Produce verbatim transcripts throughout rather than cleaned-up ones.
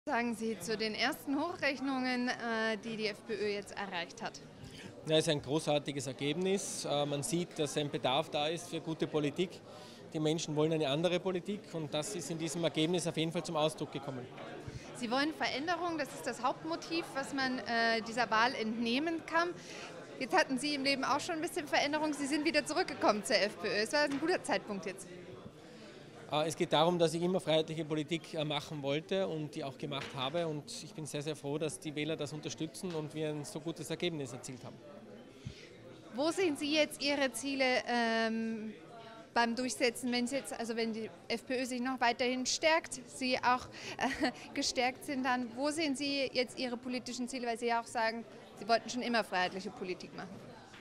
Sagen Sie zu den ersten Hochrechnungen, äh, die die FPÖ jetzt erreicht hat? Ja, es ist ein großartiges Ergebnis. Man sieht, dass ein Bedarf da ist für gute Politik. Die Menschen wollen eine andere Politik und das ist in diesem Ergebnis auf jeden Fall zum Ausdruck gekommen. Sie wollen Veränderung, das ist das Hauptmotiv, was man äh, dieser Wahl entnehmen kann. Jetzt hatten Sie im Leben auch schon ein bisschen Veränderung. Sie sind wieder zurückgekommen zur FPÖ. Es war ein guter Zeitpunkt jetzt. Es geht darum, dass ich immer freiheitliche Politik machen wollte und die auch gemacht habe. Und ich bin sehr, sehr froh, dass die Wähler das unterstützen und wir ein so gutes Ergebnis erzielt haben. Wo sehen Sie jetzt Ihre Ziele ähm, beim Durchsetzen, wenn Sie jetzt, also wenn die FPÖ sich noch weiterhin stärkt, Sie auch äh, gestärkt sind, dann wo sehen Sie jetzt Ihre politischen Ziele, weil Sie ja auch sagen, Sie wollten schon immer freiheitliche Politik machen?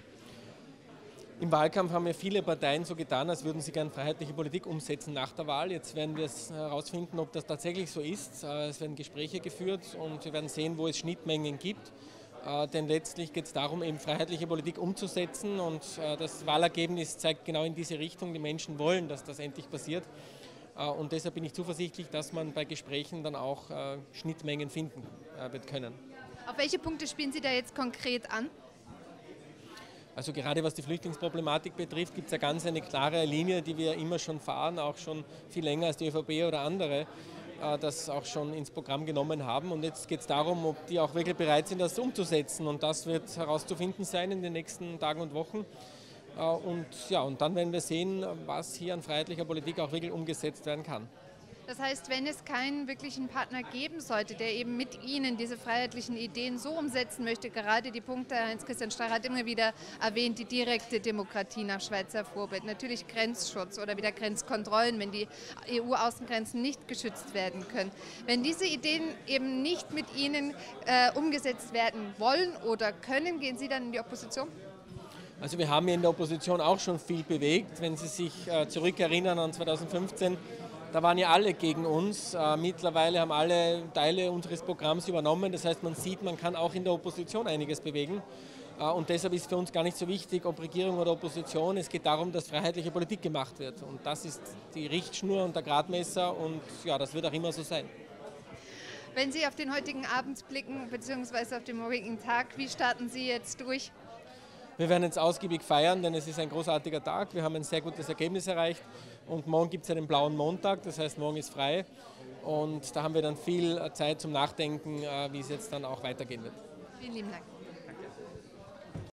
Im Wahlkampf haben ja viele Parteien so getan, als würden sie gerne freiheitliche Politik umsetzen nach der Wahl. Jetzt werden wir herausfinden, ob das tatsächlich so ist. Es werden Gespräche geführt und wir werden sehen, wo es Schnittmengen gibt. Denn letztlich geht es darum, eben freiheitliche Politik umzusetzen und das Wahlergebnis zeigt genau in diese Richtung. Die Menschen wollen, dass das endlich passiert. Und deshalb bin ich zuversichtlich, dass man bei Gesprächen dann auch Schnittmengen finden wird können. Auf welche Punkte spielen Sie da jetzt konkret an? Also gerade was die Flüchtlingsproblematik betrifft, gibt es ja ganz eine klare Linie, die wir immer schon fahren, auch schon viel länger als die ÖVP oder andere, das auch schon ins Programm genommen haben. Und jetzt geht es darum, ob die auch wirklich bereit sind, das umzusetzen. Und das wird herauszufinden sein in den nächsten Tagen und Wochen. Und, ja, und dann werden wir sehen, was hier an freiheitlicher Politik auch wirklich umgesetzt werden kann. Das heißt, wenn es keinen wirklichen Partner geben sollte, der eben mit Ihnen diese freiheitlichen Ideen so umsetzen möchte, gerade die Punkte, Heinz-Christian Strache hat immer wieder erwähnt, die direkte Demokratie nach Schweizer Vorbild, natürlich Grenzschutz oder wieder Grenzkontrollen, wenn die E U-Außengrenzen nicht geschützt werden können. Wenn diese Ideen eben nicht mit Ihnen äh, umgesetzt werden wollen oder können, gehen Sie dann in die Opposition? Also wir haben ja in der Opposition auch schon viel bewegt. Wenn Sie sich äh, zurückerinnern an zweitausendfünfzehn, da waren ja alle gegen uns. Äh, mittlerweile haben alle Teile unseres Programms übernommen. Das heißt, man sieht, man kann auch in der Opposition einiges bewegen. Äh, und deshalb ist für uns gar nicht so wichtig, ob Regierung oder Opposition. Es geht darum, dass freiheitliche Politik gemacht wird. Und das ist die Richtschnur und der Gradmesser. Und ja, das wird auch immer so sein. Wenn Sie auf den heutigen Abend blicken, beziehungsweise auf den morgigen Tag, wie starten Sie jetzt durch? Wir werden jetzt ausgiebig feiern, denn es ist ein großartiger Tag. Wir haben ein sehr gutes Ergebnis erreicht und morgen gibt es einen blauen Montag, das heißt, morgen ist frei und da haben wir dann viel Zeit zum Nachdenken, wie es jetzt dann auch weitergehen wird. Vielen lieben Dank.